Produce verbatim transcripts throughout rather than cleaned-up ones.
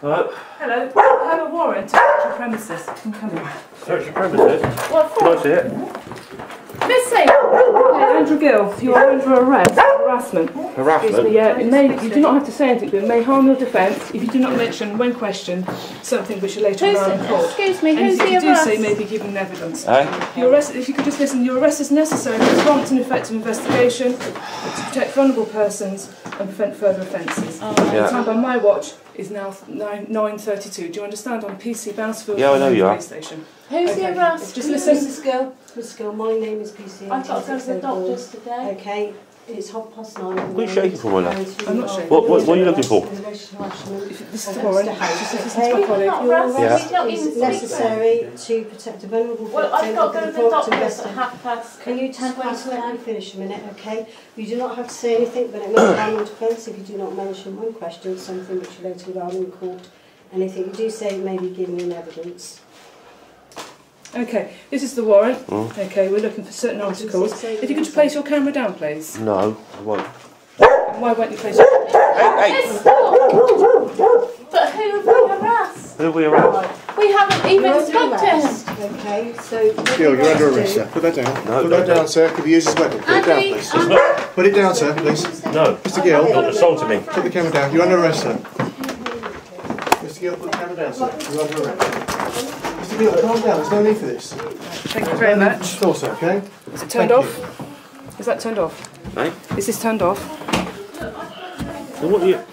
Hello. Hello. I have a warrant to search your premises. You can come in. Search your premises? What for? Can I see it? Miss Saint. Hey, Andrew Gill, you are under arrest for harassment. Harassment? Excuse me, yeah. It may, you do not have to say anything, but it may harm your defence if you do not mention, when questioned, something which you later rely on court. Excuse me, who's the Anything you do arrest? say may be given evidence. Eh? Your arrest, if you could just listen, your arrest is necessary for prompt and effective investigation, to protect vulnerable persons and prevent further offences. Oh. Yeah. The time by my watch is now nine thirty-two. Do you understand? On P C Bouncefield Yeah, I know you are. police station. Who's Okay. the arrest? Just listen. Missus Gill, Missus Gill, my name is P C. I've got to go to the doctor's today. Okay, it's half past nine. What are you shaking for, my love? I'm not shaking. What, what, what are you looking for? This is the warrant. Just listen to my We've colleague. not Your arrested, Yeah. we don't arrest even is speak to him. necessary to protect a vulnerable victim. Well, I've got to go to the prompt doctor's at investigation. half past. Can you ten past let me twenty. finish a minute, okay? You do not have to say anything, but it may harm your defence if you do not mention one question, something which you later rely in court. Anything you do say may be given in evidence. Okay, this is the warrant. Mm. Okay, we're looking for certain articles. If you could just place your camera down, please. No, I won't. Why won't you place your Hey, hey! It's not. But who have we harassed? Who are we around? We haven't even You're under spoken to him. arrest, okay? So Gil, you're under arrest, sir. Put that down. No, Put no, that no. down, sir. Could you use his weapon? Put it down, Andy, please. Andy. Put it down, sir, please. No. Mister Gill, You've assaulted me. put the camera down. You're under arrest, sir. Mister Gill, put the camera down, sir. You're under arrest. Mister Gill, calm down. There's no need for this. Thank you very much. Store, sir, okay? Is it turned Thank off? Is that turned off? Eh? Is this turned off? So what are you...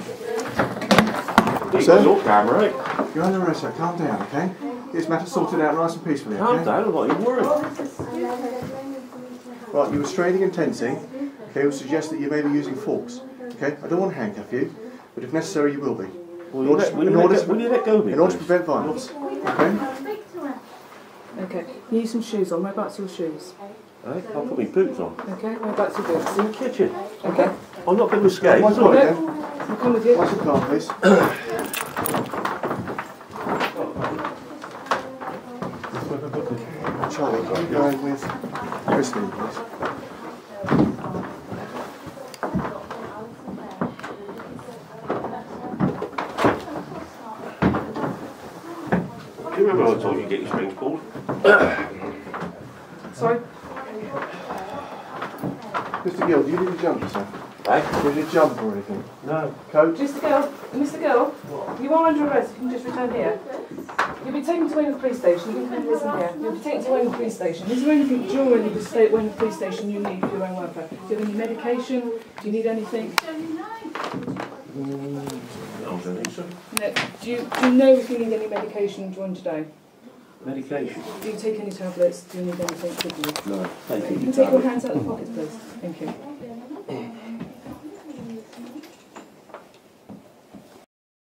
You've Sir? got your camera, right? You're under arrest, sir. Calm down, okay? Get this matter sorted out nice and peacefully, Calm okay? down, I'm not even worried. Right, you were straining and tensing. Okay, will suggest that you may be using force. Okay? I don't want to handcuff you, but if necessary, you will be. Will In you order let, to- will you in let order go, to- will you let go of me, In order to please? prevent violence. Okay? Okay, you need some shoes on. Whereabouts are your shoes? Eh? I'll put my boots on. Okay, whereabouts are your boots? In the kitchen. Okay, I'm not going to escape. One colleague, then. I'll come with you. Watch the car, please. Charlie, I'm going with Christine, please. Do you remember I told you to get your strings pulled? Sorry? Mister Gill, do you need a jumper, sir? Eh? Do you need a jumper or anything? No. Coat? Mister Gill, Mister Gill, you are under arrest. You can just return here. You'll be taken to Weymouth Police Station. You can listen here. You'll be taken to Weymouth Police Station. Is there anything during the stay at Weymouth Police Station you need for your own welfare? Do you have any medication? Do you need anything? Mm, I don't think so. No. Do you, do you know if you need any medication during today? Medication? Do you take any tablets? Do you need anything? Could you? No. Thank You can take your hands out of the pockets, please. Thank you.